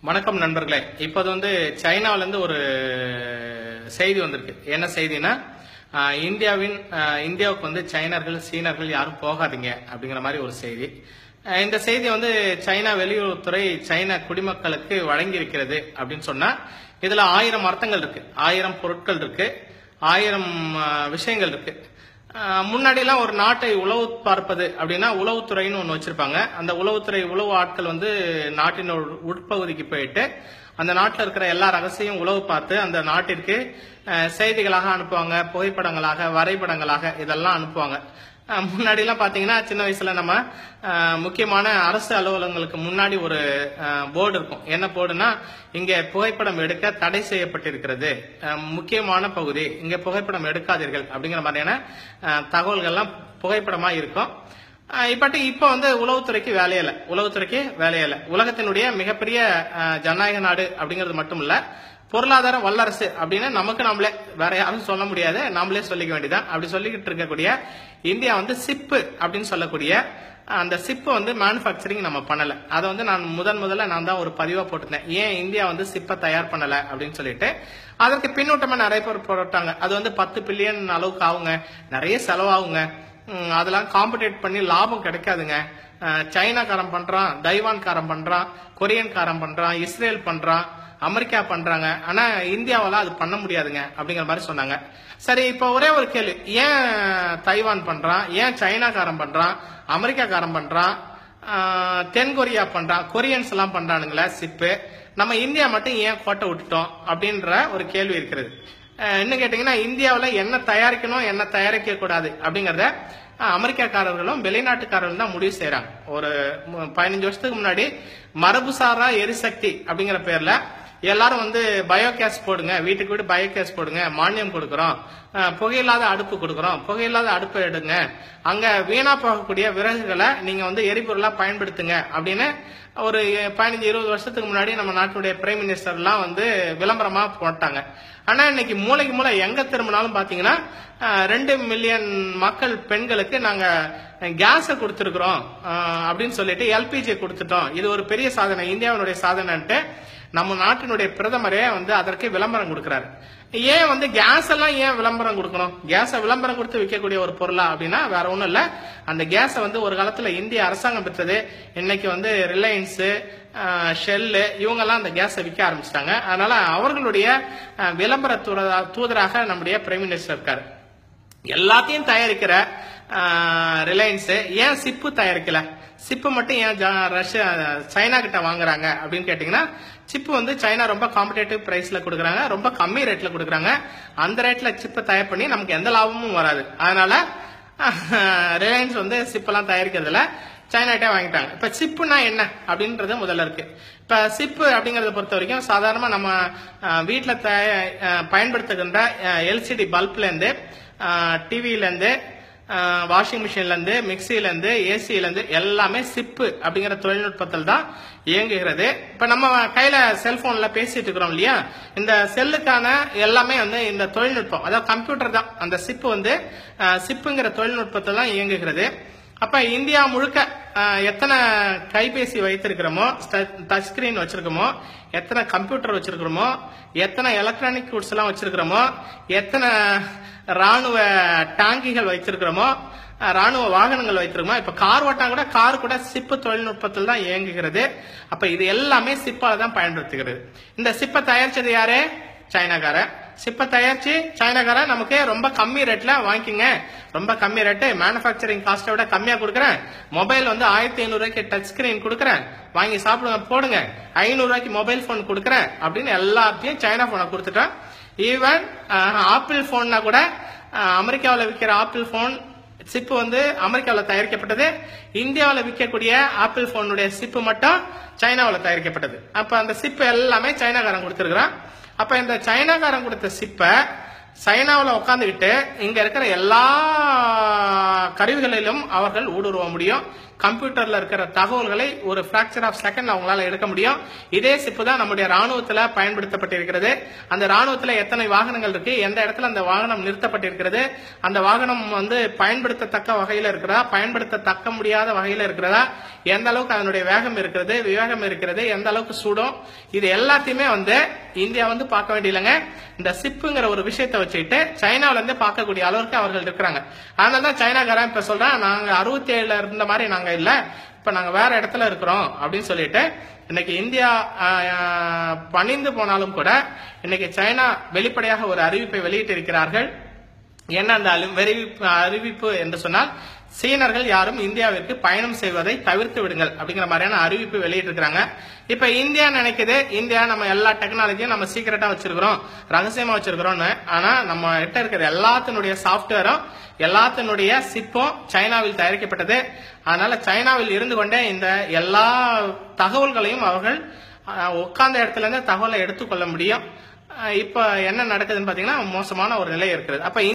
வணக்கம் நண்பர்களே. இப்போது சைனாவில இருந்து ஒரு செய்தி வந்திருக்கு. என்ன செய்தினா, இந்தியாவுக்கு சைனர்கள் சீனர்கள் யாரும் போகாதீங்க அப்படிங்கிற மாதிரி ஒரு செய்தி. இந்த செய்தி சைனா வெளியுறவுத்துறை சைனா குடிமக்களுக்கு வழங்கி இருக்கிறது அப்படின்னு சொன்னா, இதுல 1000 அர்த்தங்கள் இருக்கு, 1000 பொருட்கள் இருக்கு, 1000 விஷயங்கள் இருக்கு. முன்னாடி எல்லாம் ஒரு நாட்டை உளவு பார்ப்பது அப்படின்னா உளவுத்துறைன்னு ஒண்ணு வச்சிருப்பாங்க. அந்த உளவுத்துறை உளவு ஆட்கள் நாட்டின் உட்பகுதிக்கு போயிட்டு அந்த நாட்டில் இருக்கிற எல்லா ரகசியம் உளவு பார்த்து அந்த நாட்டிற்கு செய்திகளாக அனுப்புவாங்க, புகைப்படங்களாக, வரைபடங்களாக இதெல்லாம் அனுப்புவாங்க. முன்னாடி எல்லாம் பாத்தீங்கன்னா சின்ன வயசுல நம்ம முக்கியமான அரசு அலுவலகங்களுக்கு முன்னாடி ஒரு போர்டு இருக்கும். என்ன போர்டுனா, இங்க புகைப்படம் எடுக்க தடை செய்யப்பட்டிருக்கிறது, முக்கியமான பகுதி, இங்க புகைப்படம் எடுக்காதீர்கள் அப்படிங்கிற மாதிரியான தகவல்கள்லாம் புகைப்படமா இருக்கும். இப்ப உளவுத்துறைக்கு வேலையில்லை. உலகத்தினுடைய மிகப்பெரிய ஜனநாயக நாடு அப்படிங்கிறது மட்டும் இல்ல, பொருளாதார வல்லரசு அப்படின்னு நமக்கு நாமளே, வேற யாரும் சொல்ல முடியாது, நாமளே சொல்லிக்க வேண்டியதான். அப்படி சொல்லிக்கிட்டு இருக்கக்கூடிய இந்தியா சிப்பு அப்படின்னு சொல்லக்கூடிய அந்த சிப்பு மேனுபேக்சரிங் நம்ம பண்ணல. அதை நான் முதல்ல நான் தான் ஒரு பதிவா போட்டிருந்தேன். ஏன் இந்தியா சிப்பை தயார் பண்ணல அப்படின்னு சொல்லிட்டு. அதற்கு பின்னூட்டமா நிறைய பேர் போட்டாங்க. அது 10 பில்லியன் அளவுக்கு ஆகுங்க, நிறைய செலவாகுங்க, அதெல்லாம் காம்படேட் பண்ணி லாபம் கிடைக்காதுங்க, சைனாக்காரன் பண்றான், தைவான்காரன் பண்றான், கொரியன்காரன் பண்றான், இஸ்ரேல் பண்றான், அமெரிக்கா பண்றாங்க, ஆனா இந்தியாவால அது பண்ண முடியாதுங்க அப்படிங்கிற மாதிரி சொன்னாங்க. சரி, இப்ப ஒரே ஒரு கேள்வி, ஏன் தைவான் பண்றான், ஏன் சைனாக்காரன் பண்றான், அமெரிக்காக்காரன் பண்றான், தென்கொரியா பண்றான், கொரியன்ஸ் எல்லாம் பண்றானுங்களா சிப்பு, நம்ம இந்தியா மட்டும் ஏன் கோட்டை விட்டுட்டோம் அப்படின்ற ஒரு கேள்வி இருக்கிறது. என்ன கேட்டீங்கன்னா, இந்தியாவில் என்ன தயாரிக்கணும் என்ன தயாரிக்க கூடாது அப்படிங்கறத அமெரிக்காக்காரர்களும் வெளிநாட்டுக்காரர்களும் தான் முடிவு செய்யறாங்க. ஒரு 15 வருஷத்துக்கு முன்னாடி மரபுசாரா எரிசக்தி அப்படிங்கிற பேர்ல எல்லாரும் பயோகேஸ் போடுங்க, வீட்டுக்கு வீடு பயோகேஸ் போடுங்க, மானியம் கொடுக்கறோம், புகையில்லாத அடுப்பு கொடுக்கறோம், புகையில்லாத அடுப்பு எடுங்க, அங்க வீணா போகக்கூடிய விறகுகளை நீங்க எரிபொருளா பயன்படுத்துங்க அப்படின்னு ஒரு 15-20 வருஷத்துக்கு முன்னாடி நம்ம நாட்டுடைய பிரைம் மினிஸ்டர் எல்லாம் விளம்பரமா போட்டாங்க. ஆனா இன்னைக்கு மூளைக்கு மூளை எங்க திரும்பினாலும் பாத்தீங்கன்னா 2 மில்லியன் மக்கள் பெண்களுக்கு நாங்க கேஸ கொடுத்திருக்கிறோம் அப்படின்னு சொல்லிட்டு எல்பிஜி கொடுத்துட்டோம், இது ஒரு பெரிய சாதனை, இந்தியாவினுடைய சாதனைன்ட்டு நம்ம நாட்டினுடைய பிரதமரே அதற்கு விளம்பரம் கொடுக்கிறாரு. ஏன் கேஸ் எல்லாம் ஏன் விளம்பரம் கொடுக்கணும்? கேஸ விளம்பரம் கொடுத்து விற்கக்கூடிய ஒரு பொருளா அப்படின்னா வேற ஒண்ணும் இல்ல. அந்த கேஸ ஒரு காலத்துல இந்திய அரசாங்கம் பெற்றது. இன்னைக்கு ரிலையன்ஸ், ஷெல்லு இவங்க எல்லாம் அந்த கேஸை விற்க ஆரம்பிச்சிட்டாங்க. அதனால அவர்களுடைய விளம்பர தூதராக நம்முடைய பிரைம் மினிஸ்டர் இருக்காரு. எல்லாத்தையும் தயாரிக்கிற ரிலையன்ஸ் ஏன் சிப்பு தயாரிக்கல? சிப்பு மட்டும் ஏன் சைனா கிட்ட வாங்குறாங்க அப்படின்னு கேட்டீங்கன்னா, சிப்பு சைனா ரொம்ப காம்படேட்டிவ் பிரைஸ்ல கொடுக்குறாங்க, ரொம்ப கம்மி ரேட்ல கொடுக்குறாங்க. அந்த ரேட்ல சிப்பை தயார் பண்ணி நமக்கு எந்த லாபமும் வராது. அதனால ரிலையன்ஸ் சிப்பெல்லாம் தயாரிக்கிறதுல சைனாட்டே வாங்கிட்டாங்க. இப்ப சிப்புனா என்ன அப்படின்றது முதல்ல இருக்கு. இப்ப சிப்பு அப்படிங்கறத பொறுத்த வரைக்கும் சாதாரணமா நம்ம வீட்டுல பயன்படுத்துகின்ற எல்சிடி பல்ப்ல இருந்து, டிவில இருந்து, வாஷிங் மிஷின்ல இருந்து, மிக்சில இருந்து, ஏசில இருந்து எல்லாமே சிப்பு அப்படிங்கிற தொழில்நுட்பத்தில் தான் இயங்குகிறது. இப்ப நம்ம கையில செல்போன்ல பேசிட்டு இருக்கிறோம் இல்லையா, இந்த செல்லுக்கான எல்லாமே இந்த தொழில்நுட்பம், அதாவது கம்ப்யூட்டர் தான் அந்த சிப்பு சிப்புங்கிற தொழில்நுட்பத்தில் தான் இயங்குகிறது. அப்ப இந்தியா முழுக்க எத்தனை கைபேசி வைத்திருக்கிறோமோ, டச் ஸ்கிரீன் வச்சிருக்கோமோ, எத்தனை கம்ப்யூட்டர் வச்சிருக்கிறோமோ, எத்தனை எலக்ட்ரானிக் கூட்ஸ் எல்லாம் வச்சிருக்கிறோமோ, எத்தனை ராணுவ டாங்கிகள் வைத்திருக்கிறோமோ, ராணுவ வாகனங்கள் வைத்திருக்கோமோ, இப்ப கார் ஓட்டா கூட கார் கூட சிப்பு தொழில்நுட்பத்தில் தான் இயங்குகிறது. அப்ப இது எல்லாமே சிப்பால தான் பயன்படுத்துகிறது. இந்த சிப்பை தயாரிச்சது யாரு? சைனாக்கார. சிப்பை தயாரிச்சு சைனாக்கார நமக்கு ரொம்ப கம்மி ரேட்ல வாங்கிக்கங்க, ரொம்ப கம்மி ரேட்டு, மேனுபேக்சரிங் காஸ்ட்டை விட கம்மியா கொடுக்குறேன், மொபைல் 1500 ரூபாய்க்கு டச் ஸ்கிரீன் கொடுக்குறேன், வாங்கி சாப்பிடுங்க போடுங்க, 500 ரூபாய்க்கு மொபைல் போன் கொடுக்குறேன் அப்படின்னு எல்லாத்தையும் சைனா போனை கொடுத்துட்டான். ஈவன் ஆப்பிள் போன்னா கூட அமெரிக்காவில் விற்கிற ஆப்பிள் போன் சிப்பு அமெரிக்காவில் தயாரிக்கப்பட்டது, இந்தியாவில் விற்கக்கூடிய ஆப்பிள் போனுடைய சிப்பு மட்டும் சைனாவில் தயாரிக்கப்பட்டது. அப்ப அந்த சிப்பு எல்லாமே சைனாக்காரன் கொடுத்திருக்கிறான். அப்ப இந்த சைனாக்காரன் கொடுத்த சிப்ப சைனாவில் உட்காந்துக்கிட்டு இங்க இருக்கிற எல்லா கருவிகளிலும் அவர்கள் ஊடுருவ முடியும், கம்ப்யூட்டர்ல இருக்கிற தகவல்களை ஒரு பிராக்சர் ஆஃப் செகண்ட் அவங்களால எடுக்க முடியும். இதே சிப்பு தான் நம்முடைய ராணுவத்துல பயன்படுத்தப்பட்டிருக்கிறது. அந்த ராணுவத்துல எத்தனை வாகனங்கள் இருக்கு, எந்த இடத்துல அந்த வாகனம் நிறுத்தப்பட்டிருக்கிறது, அந்த வாகனம் வந்து பயன்படுத்தத்தக்க வகையில இருக்கிறதா, பயன்படுத்தத்தக்க முடியாத வகையில இருக்கிறதா, எந்த அளவுக்கு அதனுடைய வேகம் இருக்கிறது, விவேகம் இருக்கிறது, எந்த அளவுக்கு சூடும், இது எல்லாத்தையுமே வந்து இந்தியா வந்து பார்க்க வேண்டியலங்க. இந்த சிப்புங்கிற ஒரு விஷயத்தை வச்சுட்டு சைனாவில இருந்து பார்க்கக்கூடிய அளவுக்கு அவர்கள் இருக்கிறாங்க. அதனாலதான் சைனாக்காரன் இப்ப சொல்றேன், நாங்க 67 இருந்த மாதிரி நாங்க இல்ல, இப்ப நாங்க வேற இடத்துல இருக்கிறோம் அப்படின்னு சொல்லிட்டு இன்னைக்கு இந்தியா பணிந்து போனாலும் கூட இன்னைக்கு சைனா வெளிப்படையாக ஒரு அறிவிப்பை வெளியிட்டிருக்கிறார்கள். என்ன அந்த அறிவிப்பு என்று சொன்னால், சீனர்கள் யாரும் இந்தியாவிற்கு பயணம் செய்வதை தவிர்த்து விடுங்கள் அப்படிங்கிற மாதிரியான அறிவிப்பு வெளியிட்டிருக்கிறாங்க. இப்ப இந்தியா நினைக்குது, இந்தியா நம்ம எல்லா டெக்னாலஜியும் நம்ம சீக்கிரட்டா வச்சிருக்கிறோம், ரகசியமா வச்சிருக்கிறோம்னு. ஆனா நம்ம கிட்ட இருக்கிற எல்லாத்தினுடைய சாப்ட்வேரும் எல்லாத்தினுடைய சிப்பும் சைனாவில் தயாரிக்கப்பட்டது. அதனால சைனாவில் இருந்து கொண்டே இந்த எல்லா தகவல்களையும் அவர்கள் உட்கார்ந்த இடத்துல இருந்து தகவலை எடுத்துக்கொள்ள முடியும். இப்ப என்ன நடக்குதுன்னு பாத்தீங்கன்னா மோசமான ஒரு நிலை இருக்கிறது. அப்ப